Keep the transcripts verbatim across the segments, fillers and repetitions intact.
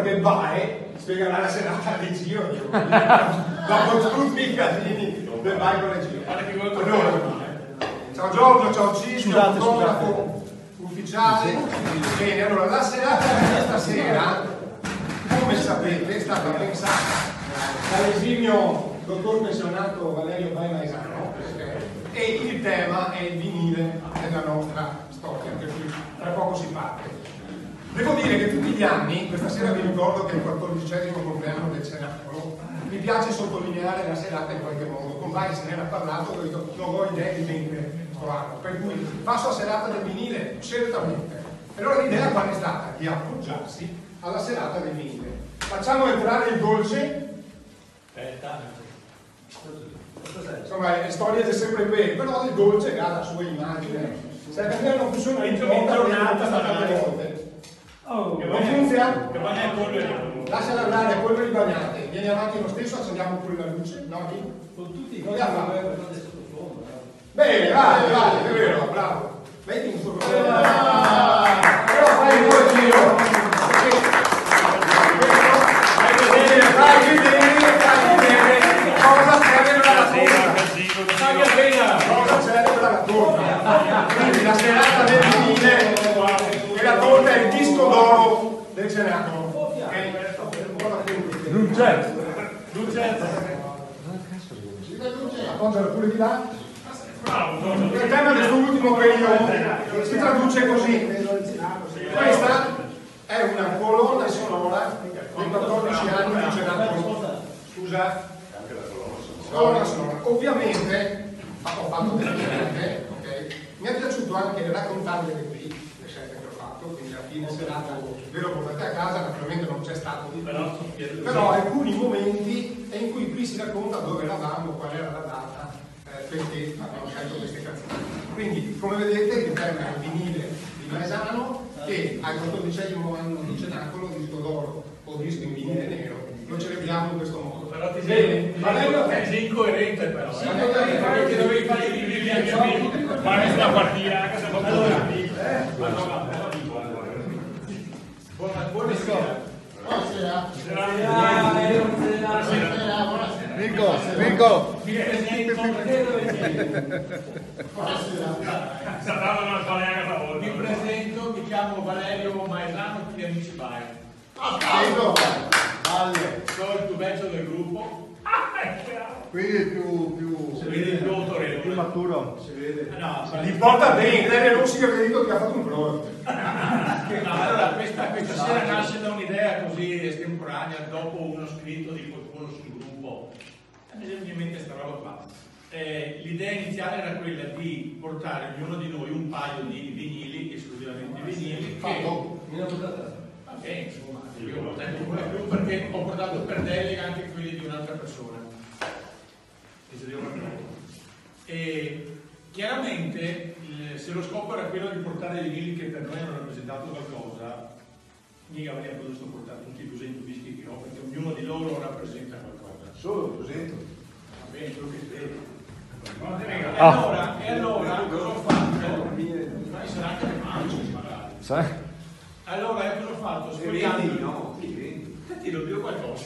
del B A E spiegherà la serata di Gio, dopo tutti i casini del B A E con le Gio. Allora, ciao Giorgio, ciao Cisco, fotografo ufficiale. Bene, allora la serata di questa sera, come sapete, è stata pensata dall'esimio dottor pensionato Valerio Maesano, e il tema è il vinile della nostra storia, per cui tra poco si parte. Devo dire che tutti gli anni, questa sera vi ricordo che è il quattordicesimo compleanno del Cenacolo, mi piace sottolineare la serata in qualche modo. Con Vai se ne era parlato, ho detto non ho idea di vendere questo anno, per cui passo a serata del vinile, certamente. E allora l'idea qual è stata? Di appoggiarsi alla serata del vinile. Facciamo entrare il dolce. Insomma, le storie c'è sempre bene, però il dolce ha la sua immagine. Se per me non funziona in giornata, sta tante volte. Oh, non funziona? Lasciala andare, polveri bagnate. Vieni avanti lo stesso, accendiamo pure la luce. No, lì? Con tutti i non li ha fatto. Bene, vai, vai, è vero, bravo. Vedi un solo. Però fai un po' il giro. Fai vedere, fai vedere, fai vedere cosa serve la torta. Cosa serve la torta. Quindi la serata del vinile e la torta è il disco d'oro del Cenacolo. Luce, luce, appoggiala pure di là. Il tema del suo ultimo periodo si traduce così. Questa è una colonna sonora dei quattordici anni di Cenacolo. Scusa? Colonna sonora. Ovviamente ho fatto delle scelte, ok? Mi è piaciuto anche raccontarvele qui. Quindi alla fine serata ve lo portate a casa, naturalmente non c'è stato di però, però alcuni momenti in cui qui si racconta dove eravamo, qual era la data, eh, perché abbiamo scelto queste canzoni. Quindi come vedete il tema è il vinile di Maesano, che al quattordicesimo anno di Cenacolo, disco d'oro o disco in vinile nero, lo celebriamo in questo modo. Però ti sei, sei incoerente però, sì, eh? Perché dovevi fare i vinili anche a me. Ma questa è la partita, anche se allora, buonasera. Buonasera. Buonasera. Nico, Nico. Mi presento. Buonasera. Sapevano non fare neanche la volta. Mi presento, mi chiamo Valerio Maesano, tutti gli amici Bai. Nico. Valle. Sono il più vecchio del gruppo. Quindi è più, più, si vede più autorevole, più maturo. Si vede. No, gli porta bene, lei non si vede che ha fatto un pro. No, allora questa, questa sera nasce da un'idea così estemporanea, dopo uno scritto di qualcuno sul gruppo. Mi viene in mente questa roba qua. Eh, l'idea iniziale era quella di portare ognuno di noi un paio di vinili, esclusivamente vinili. Fatto? Mi ha portato. Ok, insomma, io ho portato una più perché ho portato per delega anche quelli di un'altra persona. E chiaramente se lo scopo era quello di portare dei vinili che per noi hanno rappresentato qualcosa, mica avremmo potuto portare tutti i duecento dischi che ho, perché ognuno di loro rappresenta qualcosa. Solo duecento? Va bene, quello che vedi. E allora, e allora cosa ho fatto? Magari sarà anche le mani, magari. Sai? Allora cosa ho fatto? Sfogliando. No, ti lo dico qualcosa.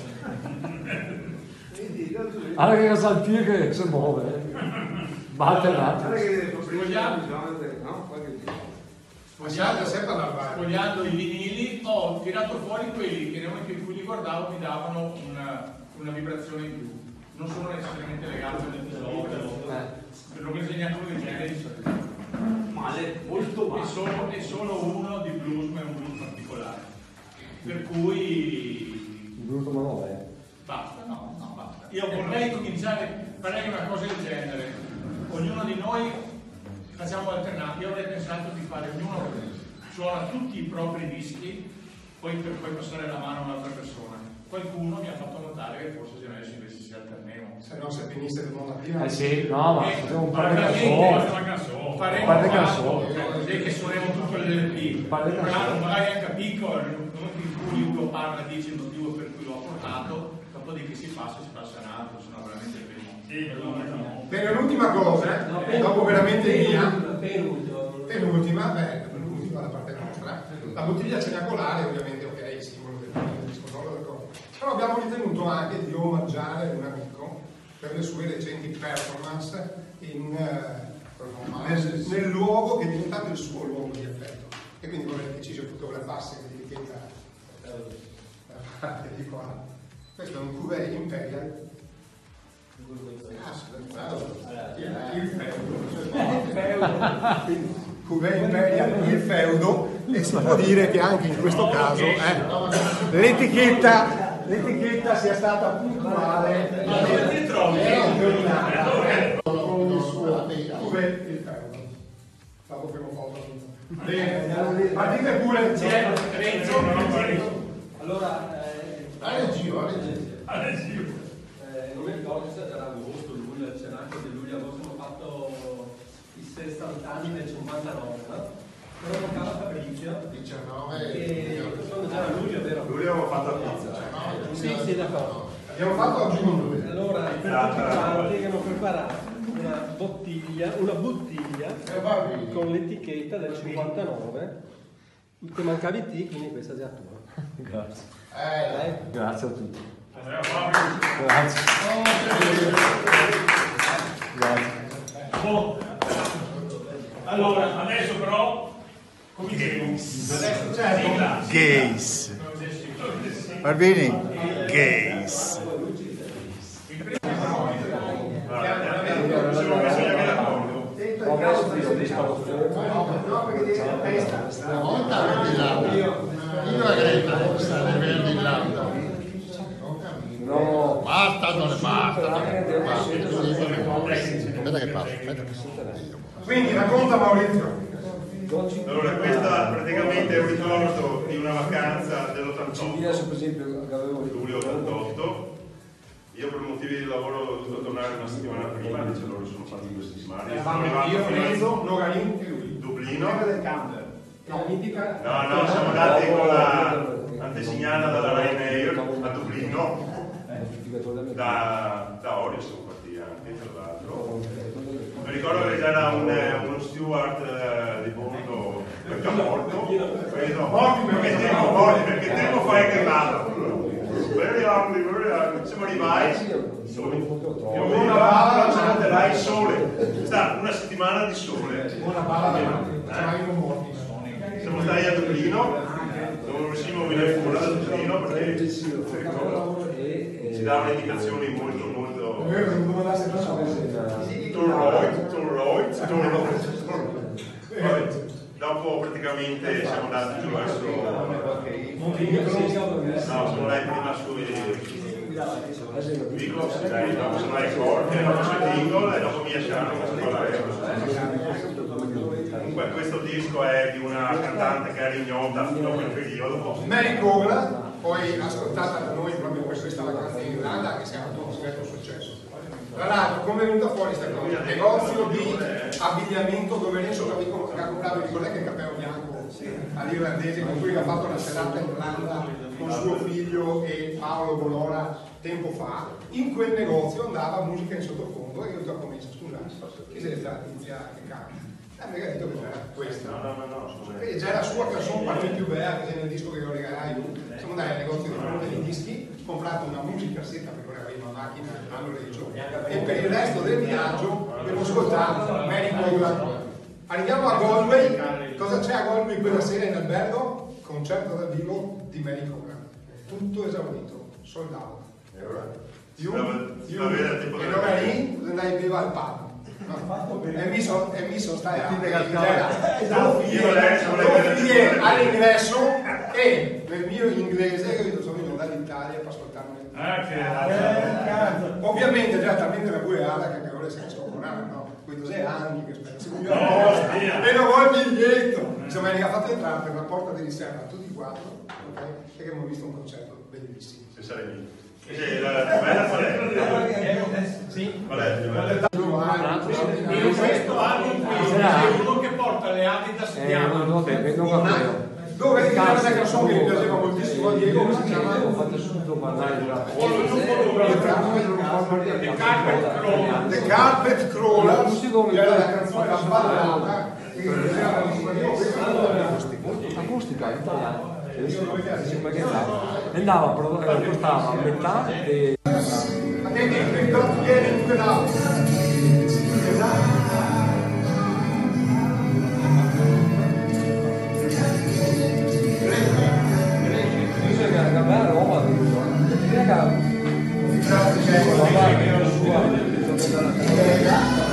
Allora che cosa al piede che si muove, batte l'attimo. Sfogliando i vinili ho tirato fuori quelli che nel momento in cui li guardavo mi davano una, una vibrazione in più. Non sono necessariamente legati all'episodio, per non insegnare come genere male, molto male. E solo, e solo uno di blues, ma è un blues particolare. Per cui. Il blues ma no, eh. Basta, no, no, basta. Io vorrei cominciare, farei una cosa del genere. Ognuno di noi facciamo alternati. Io avrei pensato di fare ognuno suona tutti i propri dischi, poi per poi passare la mano a un'altra persona. Qualcuno mi ha fatto notare che forse se noi invece si alterniamo. Se no se finisse di nuovo prima. Eh sì, no, ma facciamo un paio di canzoni. Faremo un paio di canzoni. Così che suoniamo tutto l'L P. Magari anche piccolo, nel momento in cui uno parla dice il motivo per cui l'ho portato. Dopodiché si passa, si passa un altro, se no veramente è primo. Bene, l'ultima cosa, no, dopo veramente via, penultima, beh, penultima da parte nostra, la bottiglia cenacolare, ovviamente, ok, il simbolo del disco ritenuto anche di omaggiare un amico per le sue recenti performance in, uh, nel, nel luogo che è diventato il suo luogo di affetto. E quindi vorrei che ci si fotografasse l'etichetta da parte di qua. Questo è un Cuvée Imperial. Il feudo. Cuvée Imperial, il feudo, e si può dire che anche in questo caso eh, l'etichetta l'etichetta sia stata puntuale e indovinata con il suo Cuvée il feudo. Stavo prima foto. Bene, partite pure, c'è Renzo. Allora, eh, Ale Gio, Ale Gio. Ale Gio. Eh, non mi ricordo se era agosto, luglio, c'era anche del luglio, agosto, hanno fatto i sessanta anni del cinquantanove, no? Però mancava Fabrizio. diciannove. E quando c'era luglio, vero? Luglio avevo fatto la pizza. Sì, sì, d'accordo. Abbiamo fatto oggi con lui. Allora, per tutti quanti hanno preparato una bottiglia, una bottiglia con l'etichetta del cinquantanove. Ti mancavi te, quindi questa è la tua. Grazie. Eh, Grazie a tutti. Grazie. Grazie. Grazie. Oh. Allora, adesso però cominceremo. Adesso c'è sigla. Gays. Barbini. Gays. Una volta avevi l'auto. Io a Greta stare venendo in lauta. No. Basta, non è basta. Aspetta che passa, aspetta che passa. Quindi racconta Maurizio. Allora, questa praticamente è un ricordo di una vacanza dell'ottantotto, Per esempio, luglio ottantotto. Io per motivi di lavoro ho dovuto tornare una settimana prima, invece loro sono fatti due settimane. Sono arrivato Io, fino a Renzo, Nogarin e lui. Dublino. del camper. La mitica. No, no, siamo andati con la antesignana dalla Ryanair a Dublino, da, da Orio siamo partiti anche, tra l'altro. Mi ricordo che c'era un, uno steward eh, di bordo perché è morto. No, morti perché tempo, morti perché tempo fai che vada. Very ugly, very ugly. Siamo arrivati, sole. Più o meno una balla, c'era il sole. Sta una settimana di sole. Una balla da morti. Siamo stati a Dublino, non riuscivo a venire fuori da Dublino perché ci davano indicazioni molto molto Torroid, Torroid, Torroid. Dopo praticamente siamo andati giù verso no, sono andati prima sui Vicos, dopo sono andati corte, dopo c'è Dingle e dopo mi lasciarono con l'aereo. Comunque questo disco è di una cantante che era ignota fino a quel periodo. Mary Cole, poi ascoltata da noi proprio per questa vacanza in Irlanda, che si è avuto un discreto successo. Tra l'altro, come è venuta fuori questa cosa? Un negozio di abbigliamento dove Renzo ha comprato, vi ricordate il cappello bianco all'irlandese con cui aveva fatto una serata in Irlanda con suo figlio e Paolo Bolora tempo fa. In quel negozio andava musica in sottofondo e io ho commesso, scusa, chi sei stata Tizia che canta? Ah, mi ha detto che c'era questa. No, no, no, no, scusa. E c'era la sua canzone Parti più bella, che è nel disco che lo regalai. Siamo andati al negozio di fronte dei dischi, comprato una musicassetta perché ora avevo una macchina, hanno reso. E per il resto del viaggio abbiamo ascoltato Mary Cole. Arriviamo a Galway. Cosa c'è a Galway quella sera in albergo? Concerto dal vivo di Mary Cole. Tutto esaurito, sold out. E ora? Io, Si io, va bene tipo e non è lì, andai a bere al pub. E mi sono e mi sono stai all'ingresso e nel mio inglese che io sono venuto dall'Italia per ascoltarmi. Ovviamente già talmente la buiata che per ora si è scocconata, no? Quindi sei anni che aspetta, si io apposta e non vuoi il biglietto. Insomma, mi ha fatto entrare per la porta di riserva tutti e quattro, ok? E che abbiamo visto un concerto bellissimo. Se sarei lì. Sì, la bella qual è? Sì. Qual è? In questo anno in cui c'è uno che porta le Adidas bianche. Dove c'è una canzone che mi piaceva moltissimo a Diego che si chiama Ho fatto subito parlare della The Carpet Crawler, che era la canzone la sballata che mi piaceva moltissimo. acustica italiana. Sembra che andava. Andava, però, eh, costava a metà e... Attenti, però vieni, tu che bisogna cambiare roba addirittura. Bisogna cambiare.